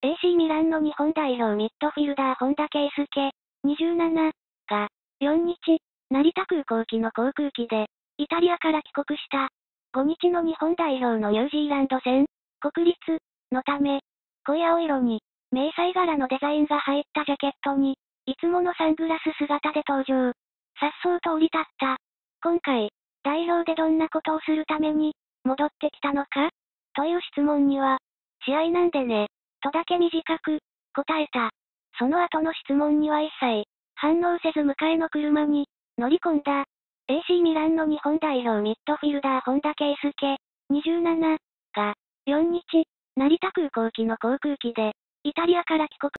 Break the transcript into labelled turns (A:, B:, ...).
A: AC ミランの日本代表ミッドフィルダー本田圭佑、27が、4日、成田空港行きの航空機で、イタリアから帰国した。5日の日本代表のニュージーランド戦、国立のため、濃い青色に、迷彩柄のデザインが入ったジャケットに、いつものサングラス姿で登場。颯爽と降り立った。今回、代表でどんなことをするために、戻ってきたのかという質問には、試合なんでね、とだけ短く、答えた。その後の質問には一切、反応せず迎えの車に、乗り込んだ。AC ミランの日本代表ミッドフィルダー本田圭佑、27が、4日、成田空港行きの航空機で、イタリアから帰国